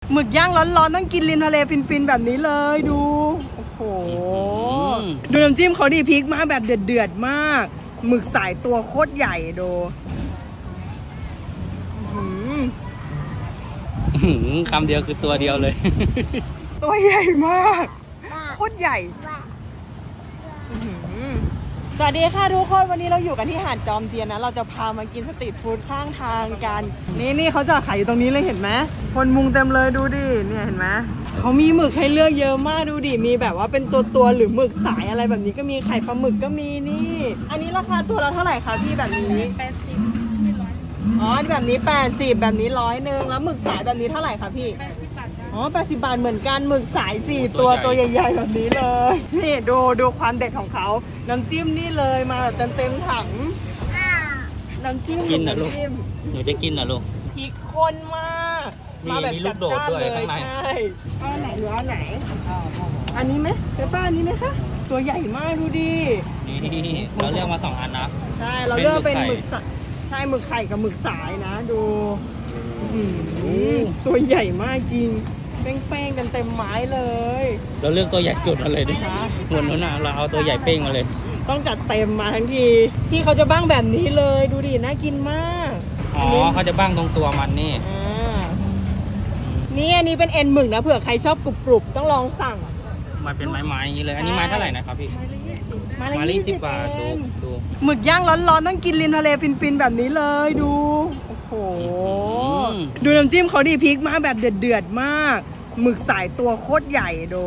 หมึกย่างร้อนๆต้องกินริมทะเลฟินๆแบบนี้เลยดูโอ้โหดูน้ำจิ้มเขาดิพริกมาแบบเดือดมากหมึกสายตัวโคตรใหญ่ดูคำเดียวคือตัวเดียวเลยตัวใหญ่มากโคตรใหญ่สวัสดีค่ะทุกคนวันนี้เราอยู่กันที่หาดจอมเทียนนะเราจะพามากินสตรีทฟู้ดข้างทางกันนี่เขาจะขายอยู่ตรงนี้เลยเห็นไหมคนมุงเต็มเลยดูดิเนี่ยเห็นไหมเขามีหมึกให้เลือกเยอะมากดูดิมีแบบว่าเป็นตัวหรือหมึกสายอะไรแบบนี้ก็มีไข่ปลาหมึกก็มีนี่อันนี้ราคาตัวละเท่าไหร่คะพี่แบบนี้80อ๋อแบบนี้80แบบนี้100นึงแล้วหมึกสายแบบนี้เท่าไหร่คะพี่อ๋อ80 บาทเหมือนกันหมึกสาย4ตัวใหญ่ๆแบบนี้เลยนี่ดูความเด็ดของเขาน้ำจิ้มนี่เลยมาแบบเต็มถังน้ำจิ้มกินนะลูกหนูจะกินนะลูกพริกข้นมากมาแบบจัดจ้านเลยใช่เอาไหนหรือเอาไหนอันนี้ไหมเป้าอันนี้ไหมคะตัวใหญ่มากดูดินี่เราเลือกมา2 อันนะใช่เราเลือกเป็นหมึกใช่หมึกไข่กับหมึกสายนะดูตัวใหญ่มากจริงแป้งกันเต็มไม้เลยเราเลือกตัวใหญ่สุดมาเลยดิส่วนนู้นนะเราเอาตัวใหญ่เป้งมาเลยต้องจัดเต็มมาทั้งทีพี่เขาจะบ้างแบบนี้เลยดูดิน่ากินมากอ๋อเขาจะบ้างตรงตัวมันนี่นี่อันนี้เป็นเอ็นหมึกนะเผื่อใครชอบกรุบๆต้องลองสั่งมาเป็นไม้ๆอย่างนี้เลยอันนี้ไม้เท่าไหร่นะครับพี่ไม้ละ20 บาทดูหมึกย่างร้อนๆต้องกินริมทะเลฟินๆแบบนี้เลยดูโอ้โหดูน้ำจิ้มเขาดิพริกมาแบบเดือดมากหมึกสายตัวโคตรใหญ่ดู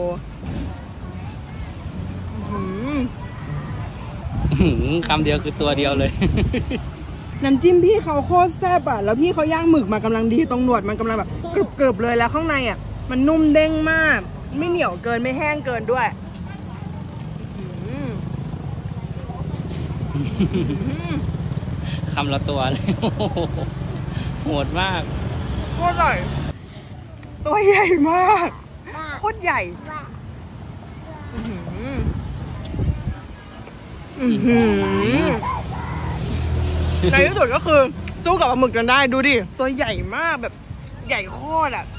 คำเดียวคือตัวเดียวเลยน้ำจิ้มพี่เขาโคตรแซ่บอ่ะแล้วพี่เขาย่างหมึกมากำลังดีตรงหนวดมันกำลังแบบกรึบๆเลยแล้วข้างในอ่ะมันนุ่มเด้งมากไม่เหนียวเกินไม่แห้งเกินด้วยคำละตัวเลยโหดมากโคตรอร่อยตัวใหญ่มากโคตรใหญ่ในที่สุดก็คือสู้กับปลาหมึกกันได้ดูดิตัวใหญ่มากแบบใหญ่โคตรอ่ะ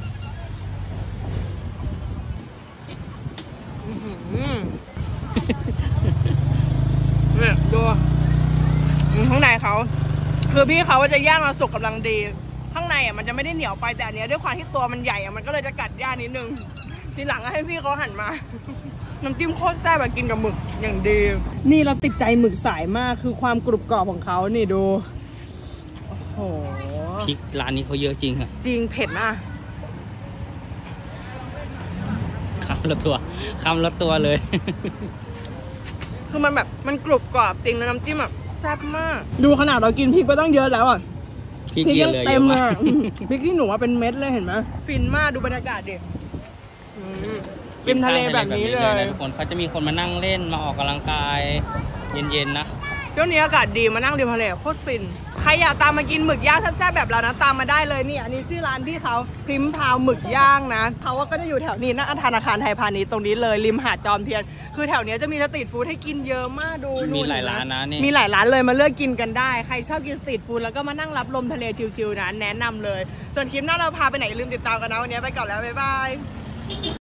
เนี่ยดูข้างในเขาคือพี่เขาจะย่างมาสุกกำลังดีข้างในอ่ะมันจะไม่ได้เหนียวไปแต่อันนี้ด้วยความที่ตัวมันใหญ่อ่ะมันก็เลยจะกัดยากนิดนึงทีหลังให้พี่เขาหั่นมาน้ำจิ้มโคตรแซ่บแบบกินกับหมึกอย่างดีนี่เราติดใจหมึกสายมากคือความกรุบกรอบของเขานี่ดูโอ้โหพริกร้านนี้เขาเยอะจริงอะจริงเผ็ดนะคำละตัวเลยคือมันแบบมันกรุบกรอบจริงแล้วน้ำจิ้มแบบแซ่บมากดูขนาดเรากินพริกก็ต้องเยอะแล้วอ่ะพริกยังเต็มเลยพริกที่หนูว่าเป็นเม็ดเลยเห็นไหมฟินมากดูบรรยากาศดิริมทะเลแบบนี้เลยทุกคนเขาจะมีคนมานั่งเล่นมาออกกำลังกายเย็นๆนะช่วงนี้อากาศดีมานั่งริมทะเลโคตรฟินใครอยากตามมากินหมึกย่างแซ่บๆแบบเรานะตามมาได้เลยนี่อันนี้ชื่อร้านพี่เขาพริมพาวหมึกย่างนะเขาก็จะอยู่แถวนี้นะธนาคารไทยพาณิชย์ตรงนี้เลยริมหาดจอมเทียนคือแถวนี้จะมีสตรีทฟู้ดให้กินเยอะมากดูมีหลายร้านนะนี่มีหลายร้านเลยมาเลือกกินกันได้ใครชอบกินสตรีทฟู้ดแล้วก็มานั่งรับลมทะเลชิลๆนะแนะนำเลยส่วนคลิปหน้าเราพาไปไหนลืมติดตามกันนะวันนี้ไปก่อนแล้วบ๊ายบาย